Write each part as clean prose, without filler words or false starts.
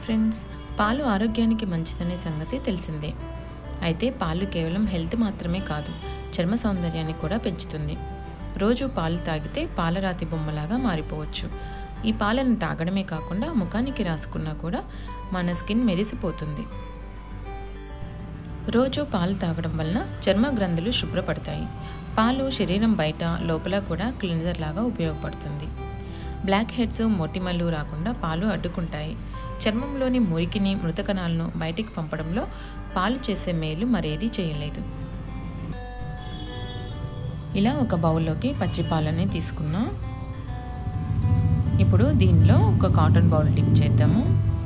Friends, పాలు ఆరోగ్యానికి మంచిదనే సంగతి తెలిసిందే. అయితే పాలు కేవలం హెల్త్ మాత్రమే కాదు, చర్మ సౌందర్యాన్ని కూడా పెంచుతుంది. రోజు పాలు తాగితే పాలరాతి బొమ్మలాగా మారిపోవచ్చు. ఈ పాలను తాగడమే కాకుండా ముఖానికి రాసుకున్నా కూడా మన స్కిన్ మెరిసిపోతుంది. రోజు పాలు తాగడం వలన చర్మ గ్రంథులు శుభ్రపడతాయి. పాలు శరీరం బయట లోపల కూడా క్లీన్జర్ లాగా ఉపయోగపడుతుంది. బ్లాక్ హెడ్స్, మొటిమలు రాకుండా పాలు అడ్డుకుంటాయి. చర్మంలోని మురికిని, మృతకణాలను బయటికి పంపడంలో పాలు చేసే మేలు మరేదీ చేయలేదు. ఇలా ఒక బౌల్లోకి పచ్చి పాలని తీసుకున్నాం. ఇప్పుడు దీనిలో ఒక కాటన్ బౌల్ డిప్ చేద్దాము.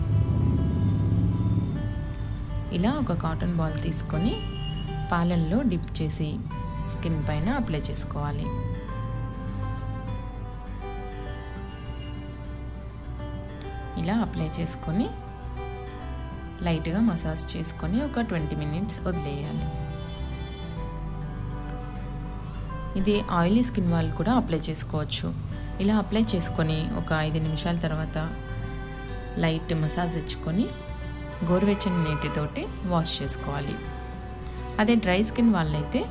ఇలా ఒక కాటన్ బాల్ తీసుకొని పాలల్లో డిప్ చేసి స్కిన్ పైన అప్లై చేసుకోవాలి. ఇలా అప్లై చేసుకొని లైట్గా మసాజ్ చేసుకొని ఒక 20 మినిట్స్ వదిలేయాలి. ఇది ఆయిలీ స్కిన్ వాళ్ళు కూడా అప్లై చేసుకోవచ్చు. ఇలా అప్లై చేసుకొని ఒక 5 నిమిషాల తర్వాత లైట్ మసాజ్ ఇచ్చుకొని గోరువెచ్చని నీటితోటి వాష్ చేసుకోవాలి. అదే డ్రై స్కిన్ వాళ్ళైతే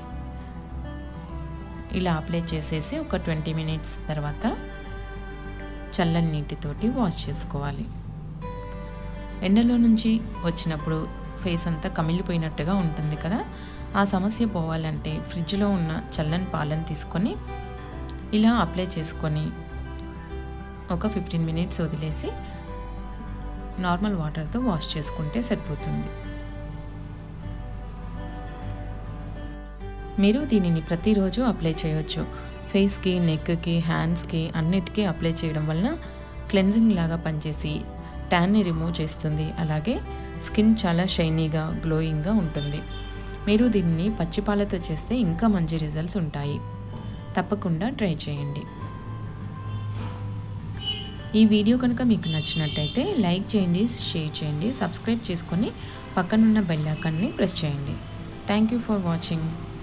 ఇలా అప్లై చేసేసి ఒక 20 మినిట్స్ తర్వాత చల్లని నీటితోటి వాష్ చేసుకోవాలి. ఎండలో నుంచి వచ్చినప్పుడు ఫేస్ అంతా కమిలిపోయినట్టుగా ఉంటుంది కదా, ఆ సమస్య పోవాలంటే ఫ్రిడ్జ్లో ఉన్న చల్లని పాలను తీసుకొని ఇలా అప్లై చేసుకొని ఒక 15 మినిట్స్ వదిలేసి నార్మల్ వాటర్తో వాష్ చేసుకుంటే సరిపోతుంది. మీరు దీనిని ప్రతిరోజు అప్లై చేయొచ్చు. ఫేస్కి, నెక్కి, హ్యాండ్స్కి అన్నిటికీ అప్లై చేయడం వలన క్లెన్జింగ్ లాగా పనిచేసి ట్యాన్ని రిమూవ్ చేస్తుంది. అలాగే స్కిన్ చాలా షైనీగా, గ్లోయింగ్గా ఉంటుంది. మీరు దీన్ని పచ్చిపాలతో చేస్తే ఇంకా మంచి రిజల్ట్స్ ఉంటాయి. తప్పకుండా ట్రై చేయండి. ఈ వీడియో కనుక మీకు నచ్చినట్టయితే లైక్ చేయండి, షేర్ చేయండి, సబ్స్క్రైబ్ చేసుకొని పక్కనున్న బెల్ ఐకాన్ని ప్రెస్ చేయండి. Thank you for watching.